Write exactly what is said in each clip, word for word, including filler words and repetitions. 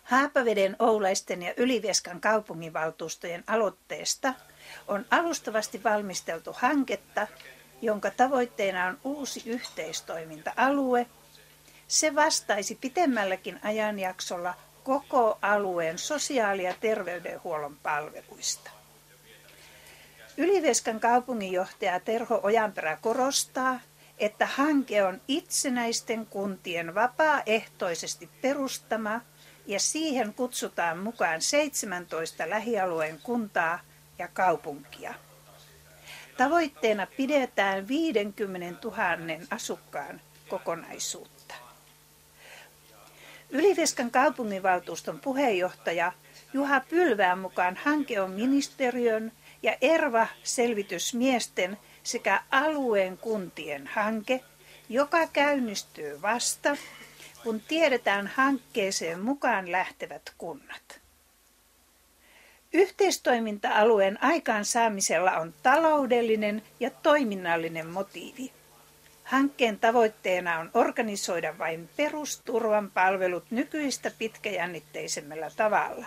Haapaveden, Oulaisten ja Ylivieskan kaupunginvaltuustojen aloitteesta on alustavasti valmisteltu hanketta, jonka tavoitteena on uusi yhteistoiminta-alue. Se vastaisi pitemmälläkin ajanjaksolla koko alueen sosiaali- ja terveydenhuollon palveluista. Ylivieskan kaupunginjohtaja Terho Ojanperä korostaa, että hanke on itsenäisten kuntien vapaaehtoisesti perustama ja siihen kutsutaan mukaan seitsemäntoista lähialueen kuntaa ja kaupunkia. Tavoitteena pidetään viisikymmentätuhatta asukkaan kokonaisuutta. Ylivieskan kaupunginvaltuuston puheenjohtaja Juha Pylvään mukaan hanke on ministeriön ja ERVA-selvitysmiesten sekä alueen kuntien hanke, joka käynnistyy vasta, kun tiedetään hankkeeseen mukaan lähtevät kunnat. Yhteistoiminta-alueen aikaansaamisella on taloudellinen ja toiminnallinen motiivi. Hankkeen tavoitteena on organisoida vain perusturvan palvelut nykyistä pitkäjännitteisemmällä tavalla.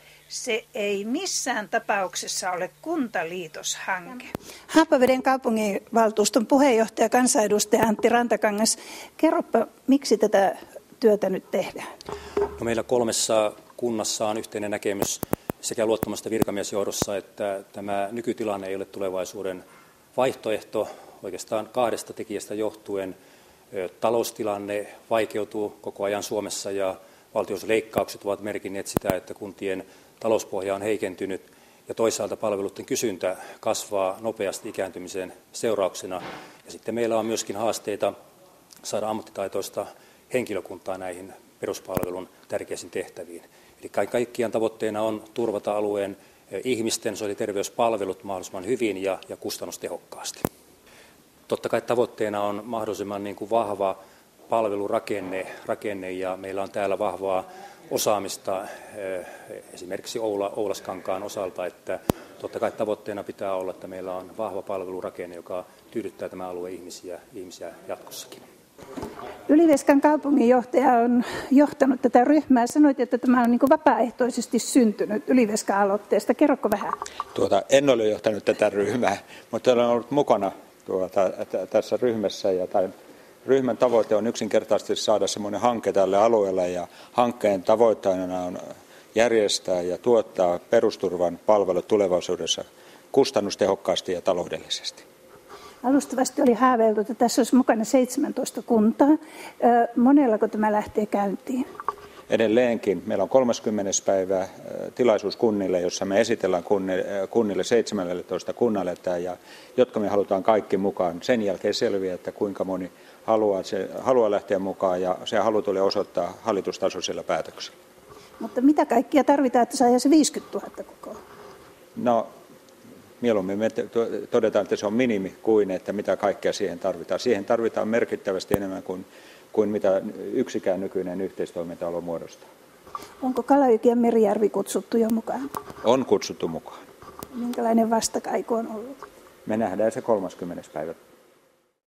Se ei missään tapauksessa ole kuntaliitoshanke. Haapaveden kaupunginvaltuuston puheenjohtaja, kansanedustaja Antti Rantakangas, kerropa, miksi tätä työtä nyt tehdään? No, meillä kolmessa kunnassa on yhteinen näkemys sekä luottamasta virkamiesjohdossa, että tämä nykytilanne ei ole tulevaisuuden vaihtoehto. Oikeastaan kahdesta tekijästä johtuen taloustilanne vaikeutuu koko ajan Suomessa ja valtionosuusleikkaukset ovat merkinneet sitä, että kuntien talouspohja on heikentynyt ja toisaalta palveluiden kysyntä kasvaa nopeasti ikääntymisen seurauksena. Ja sitten meillä on myöskin haasteita saada ammattitaitoista henkilökuntaa näihin peruspalvelun tärkeisiin tehtäviin. Eli kaikkiaan tavoitteena on turvata alueen ihmisten sosiaali- ja terveyspalvelut mahdollisimman hyvin ja, ja kustannustehokkaasti. Totta kai tavoitteena on mahdollisimman niin kuin vahva palvelurakenne rakenne, ja meillä on täällä vahvaa osaamista esimerkiksi Oula, Oulaskankaan osalta, että totta kai tavoitteena pitää olla, että meillä on vahva palvelurakenne, joka tyydyttää tämän alueen ihmisiä, ihmisiä jatkossakin. Ylivieskan kaupunginjohtaja on johtanut tätä ryhmää. Sanoit, että tämä on niin kuin vapaaehtoisesti syntynyt Ylivieskan aloitteesta. Kerrotko vähän? Tuota, en ole johtanut tätä ryhmää, mutta olen ollut mukana tuota, t- tässä ryhmässä. Ja tämän ryhmän tavoite on yksinkertaisesti saada semmoinen hanke tälle alueelle. Ja hankkeen tavoitteena on järjestää ja tuottaa perusturvan palvelut tulevaisuudessa kustannustehokkaasti ja taloudellisesti. Alustavasti oli haaveiltu, että tässä olisi mukana seitsemäntoista kuntaa. Monellako tämä lähtee käyntiin? Edelleenkin. Meillä on kolmaskymmenes päivä tilaisuus kunnille, jossa me esitellään kunnille seitsemäntoista kunnalle, ja jotka me halutaan kaikki mukaan. Sen jälkeen selviää, että kuinka moni haluaa, se, haluaa lähteä mukaan, ja se halu tulee osoittaa hallitustasoisilla päätöksillä. Mutta mitä kaikkia tarvitaan, että saadaan se viisikymmentätuhatta koko? No, mieluummin me todetaan, että se on minimi kuin, että mitä kaikkea siihen tarvitaan. Siihen tarvitaan merkittävästi enemmän kuin, kuin mitä yksikään nykyinen yhteistoiminta-alue muodostaa. Onko Kalajyki ja Merijärvi kutsuttu jo mukaan? On kutsuttu mukaan. Minkälainen vastakaiku on ollut? Me nähdään se kolmaskymmenes päivä